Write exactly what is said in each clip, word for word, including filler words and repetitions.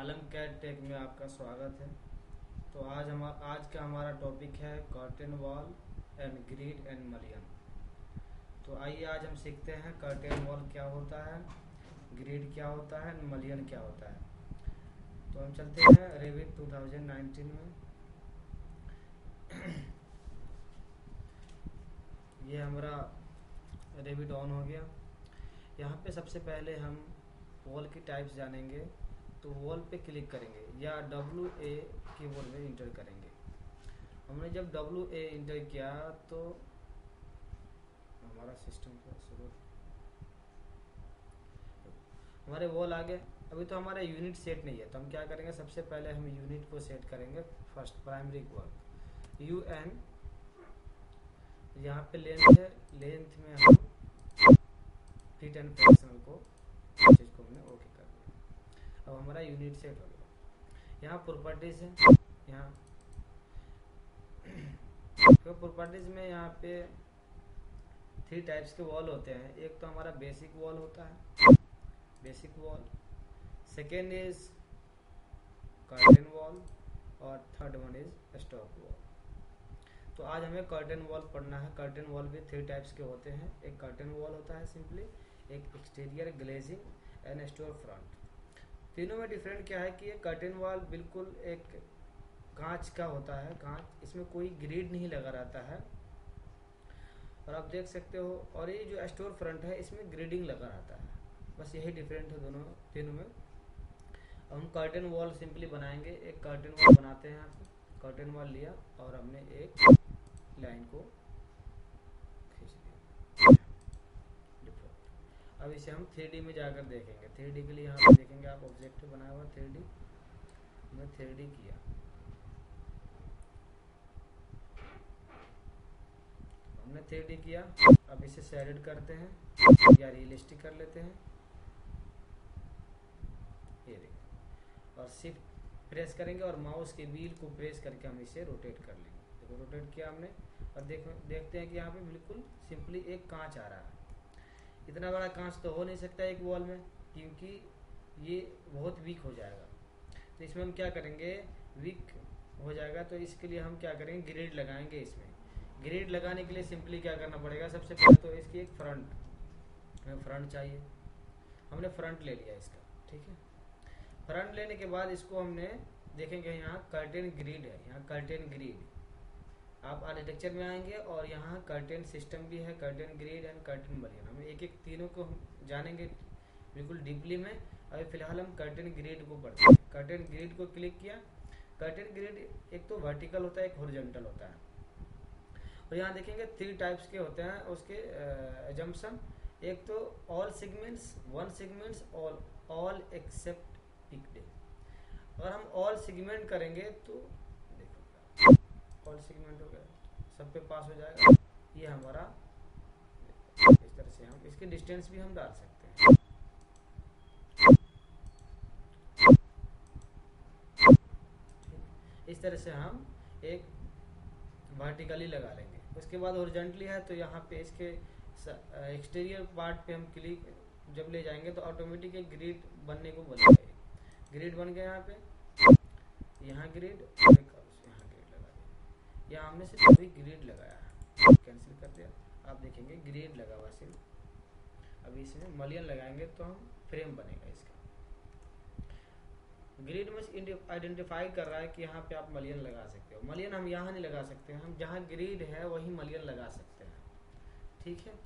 आलम CAD take में आपका स्वागत है। तो आज हम आज का हमारा टॉपिक है curtain wall and grid and mullion. तो आइए आज हम सीखते हैं कर्टेन वॉल क्या होता है, ग्रिड क्या होता है, मलियन क्या होता है। तो हम चलते हैं रेविट टू थाउजेंड नाइनटीन में। ये हमारा रेविट ऑन हो गया। यहाँ पे सबसे पहले हम वॉल की टाइप्स जानेंगे। तो वॉल पे क्लिक करेंगे या डब्ल्यू ए कीबोर्ड में इंटर करेंगे। हमने जब डब्ल्यू ए इंटर किया तो हमारा सिस्टम का शुरू हमारे वॉल आ गए। अभी तो हमारा यूनिट सेट नहीं है, तो हम क्या करेंगे, सबसे पहले हम यूनिट को सेट करेंगे। First primary wall U N, यहाँ पे लेंथ है, लेंथ में हम फीट एंड फ्रैक्शनल को चीज को हमने ओके कर दिया। अब हमारा यूनिट सेट हो गया। यहाँ प्रॉपर्टीज है, यहाँ तो प्रॉपर्टीज में यहाँ पे थ्री टाइप्स के वॉल होते हैं। एक तो हमारा बेसिक वॉल होता है, basic wall. Second is curtain wall और third one is stack wall. तो आज हमें कर्टेन वॉल पढ़ना है। कर्टेन वॉल भी थ्री टाइप्स के होते हैं। एक कर्टेन वॉल होता है सिंपली, एक exterior glazing and store front. तीनों में डिफरेंट क्या है कि ये कर्टेन वॉल बिल्कुल एक कांच का होता है, कांच, इसमें कोई ग्रिड नहीं लगा रहता है और आप देख सकते हो। और ये जो स्टोर फ्रंट है इसमें ग्रिडिंग लगा रहता है। बस यही डिफरेंट है दोनों तीनों में। अब हम कर्टेन वॉल सिंपली बनाएंगे। एक कर्टेन वॉल बनाते हैं। यहाँ पे कर्टेन वॉल लिया और हमने एक लाइन को खींच दिया। अब इसे हम थ्री डी में जाकर देखेंगे। थ्री डी के लिए यहाँ पे देखेंगे आप ऑब्जेक्ट बनाया हुआ थ्री डी, हमने थ्री डी किया। हमने थ्री डी किया। अब इसे शेडेड करते हैं या रियलिस्टिक कर लेते हैं। ये देखिए, और शिफ्ट प्रेस करेंगे और माउस के व्हील को प्रेस करके हम इसे रोटेट कर लेंगे। देखो रोटेट किया हमने और देख देखते हैं कि यहाँ पे बिल्कुल सिंपली एक कांच आ रहा है। इतना बड़ा कांच तो हो नहीं सकता एक वॉल में, क्योंकि ये बहुत वीक हो जाएगा। तो इसमें हम क्या करेंगे, वीक हो जाएगा तो इसके लिए हम क्या करेंगे, ग्रिड लगाएंगे। इसमें ग्रिड लगाने के लिए सिंपली क्या करना पड़ेगा, सबसे पहले तो इसकी एक फ्रंट, हमें फ्रंट चाहिए। हमने फ्रंट ले लिया इसका, ठीक है। फ्रंट लेने के बाद इसको हमने देखेंगे यहाँ कर्टेन ग्रिड है, यहाँ कर्टेन ग्रिड। आप आर्किटेक्चर में आएंगे और यहाँ कर्टेन सिस्टम भी है, curtain grid and curtain mullion. हम एक एक तीनों को हम जानेंगे बिल्कुल डीपली में। अभी फिलहाल हम कर्टेन ग्रिड को पढ़ते हैं। कर्टेन ग्रिड को क्लिक किया। कर्टेन ग्रिड एक तो वर्टिकल होता है, एक हॉरिजॉन्टल होता है। और यहाँ देखेंगे थ्री टाइप्स के होते हैं उसके एजम्पशन। एक तो all segments, one segments, all all except picked. अगर हम ऑल सेगमेंट करेंगे तो देखो ऑल सेगमेंट हो गया, सब पे पास हो जाएगा। ये हमारा इस तरह से हम इसके डिस्टेंस भी हम डाल सकते हैं। इस तरह से हम एक वर्टिकली लगा लेंगे। उसके बाद हॉरिजॉन्टली है तो यहाँ पे इसके एक्सटीरियर पार्ट पे हम क्लिक जब ले जाएंगे तो ऑटोमेटिक एक ग्रिड बनने को बोलेगा। ग्रिड बन गया, यहाँ पे यहाँ ग्रिड, यहाँ ग्रिड लगा दिया। यहाँ हमने सिर्फ अभी ग्रिड लगाया है, कैंसिल कर दिया। आप देखेंगे ग्रिड लगा हुआ सिर्फ। अभी इसमें मलियन लगाएंगे तो हम फ्रेम बनेगा इसका। ग्रिड में आइडेंटिफाई कर रहा है कि यहाँ पे आप मलियन लगा सकते हो। मलियन हम यहाँ नहीं लगा सकते, हम जहाँ ग्रिड है वही मलियन लगा सकते हैं, ठीक है।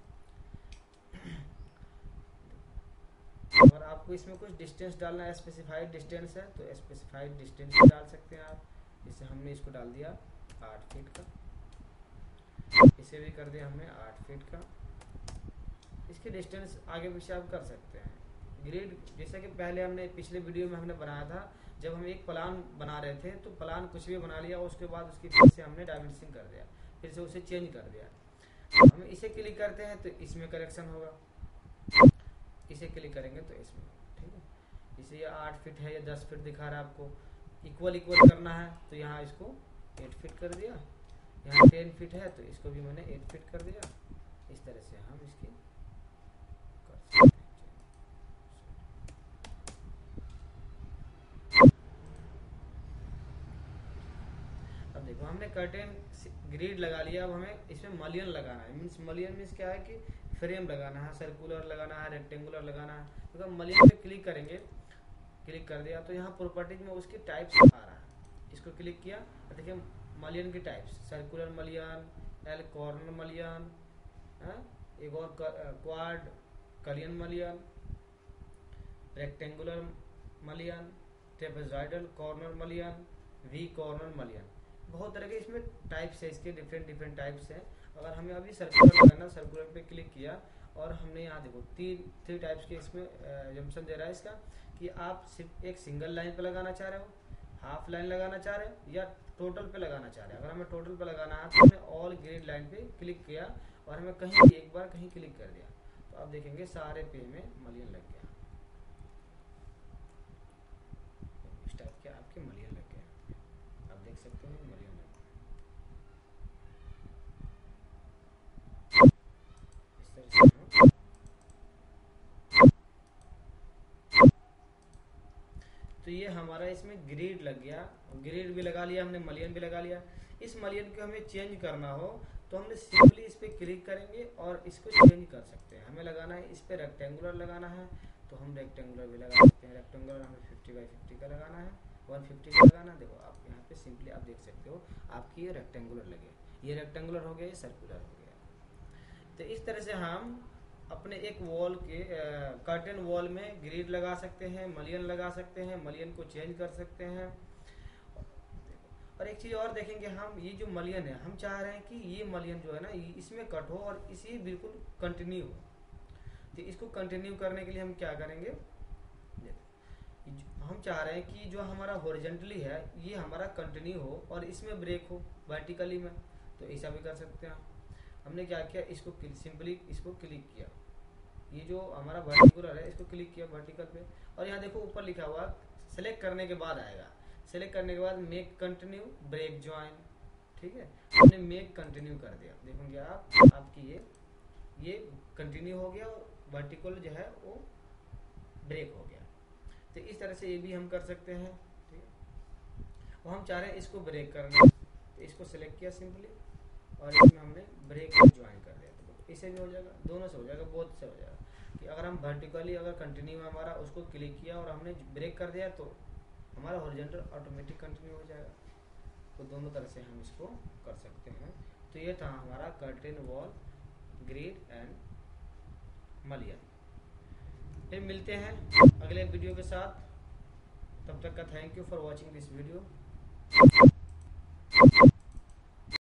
अगर आपको इसमें कुछ डिस्टेंस डालना है, स्पेसिफाइड डिस्टेंस है तो स्पेसिफाइड डिस्टेंस भी डाल सकते हैं आप। इससे हमने इसको डाल दिया आठ फीट का, इसे भी कर दिया हमने आठ फीट का। इसके डिस्टेंस आगे पीछे आप कर सकते हैं। ग्रिड जैसा कि पहले हमने पिछले वीडियो में हमने बनाया था, जब हम एक प्लान बना रहे थे तो प्लान कुछ भी बना लिया, उसके बाद उसकी फिर से हमने डायमेंशन कर दिया, फिर से उसे चेंज कर दिया। हम इसे क्लिक करते हैं तो इसमें करेक्शन होगा, इसे क्लिक करेंगे तो इसमें, ठीक है। इसे ये आठ फीट है या दस फीट दिखा रहा है आपको, इक्वल इक्वल करना है तो यहाँ इसको एट फीट कर दिया। यहाँ टेन फीट है तो इसको भी मैंने एट फीट कर दिया। इस तरह से हम इसकी कर सकते हैं। हमने कर्टेन ग्रिड लगा लिया, अब हमें इसमें मलियन लगाना है। मीन्स मलियन मीन्स क्या है कि फ्रेम लगाना है, सर्कुलर लगाना है, रेक्टेंगुलर लगाना है। तो अगर मलियन पे क्लिक करेंगे, क्लिक कर दिया तो यहाँ प्रॉपर्टीज में उसकी टाइप्स आ रहा है। इसको क्लिक किया तो देखिए मलियन की types, circular mullion, L corner mullion, एक और quad corner mullion, rectangular mullion, trapezoidal corner mullion, V corner mullion. बहुत तरह के इसमें टाइप्स है, इसके डिफरेंट डिफरेंट टाइप्स हैं। अगर हमें अभी सर्कुलर लगाना, सर्कुलर पे क्लिक किया और हमने यहाँ देखो तीन थ्री टाइप्स के इसमें जंक्शन दे रहा है इसका, कि आप सिर्फ एक सिंगल लाइन पे लगाना चाह रहे हो, हाफ लाइन लगाना चाह रहे हो, या टोटल पे लगाना चाह रहे हैं। अगर हमें टोटल पे लगाना है तो हमने ऑल ग्रिड लाइन पे क्लिक किया और हमें कहीं एक बार कहीं क्लिक कर दिया तो आप देखेंगे सारे पे में मलियन लग गया। इस टाइप के आपके मलियन लग गया, आप देख सकते हो मलियन लग गया। इस तरह से तो ये हमारा इसमें ग्रिड लग गया, ग्रिड भी लगा लिया हमने, मलियन भी लगा लिया। इस मलियन को हमें चेंज करना हो तो हमने सिंपली इस पे क्लिक करेंगे और इसको चेंज कर सकते हैं। हमें लगाना है इस पे रेक्टेंगुलर लगाना है तो हम रेक्टेंगुलर भी लगा सकते हैं। रेक्टेंगुलर हमें फिफ्टी बाई फिफ्टी का लगाना है, वन फिफ्टी का लगाना है। देखो आप यहाँ पे सिंपली आप देख सकते हो आपकी ये रेक्टेंगुलर लगे, ये रेक्टेंगुलर हो गया, ये सर्कुलर हो गया। तो इस तरह से हम अपने एक वॉल के कर्टेन वॉल में ग्रिड लगा सकते हैं, मलियन लगा सकते हैं, मलियन को चेंज कर सकते हैं। और एक चीज और देखेंगे हम, ये जो मलियन है हम चाह रहे हैं कि ये मलियन जो है ना इसमें कट हो और इसी बिल्कुल कंटिन्यू हो। तो इसको कंटिन्यू करने के लिए हम क्या करेंगे, हम चाह रहे हैं कि जो हमारा हॉरिजॉन्टली है ये हमारा कंटिन्यू हो और इसमें ब्रेक हो वर्टिकली में, तो ऐसा भी कर सकते हैं। हमने क्या किया, इसको सिंपली इसको क्लिक किया, ये जो हमारा वर्टिकुलर है इसको क्लिक किया वर्टिकल पे, और यहाँ देखो ऊपर लिखा हुआ सेलेक्ट करने के बाद आएगा, सेलेक्ट करने के बाद मेक कंटिन्यू ब्रेक ज्वाइन, ठीक है। हमने मेक कंटिन्यू कर दिया, देखोगे आप आपकी ये ये कंटिन्यू हो गया और वर्टिकल जो है वो ब्रेक हो गया। तो इस तरह से ये भी हम कर सकते हैं, ठीक है। और हम चाह रहे हैं इसको ब्रेक करना, तो इसको सेलेक्ट किया सिंपली और इसमें हमने ब्रेक ज्वाइन कर दिया, तो इसे भी हो जाएगा, दोनों से हो जाएगा, बहुत से हो जाएगा। कि अगर हम वर्टिकली अगर कंटिन्यू है हमारा, उसको क्लिक किया और हमने ब्रेक कर दिया तो हमारा हॉरिजॉन्टल ऑटोमेटिक कंटिन्यू हो जाएगा। तो दोनों तरह से हम इसको कर सकते हैं। तो ये था हमारा curtain wall grid and mullion. फिर मिलते हैं अगले वीडियो के साथ, तब तक का thank you for watching this video.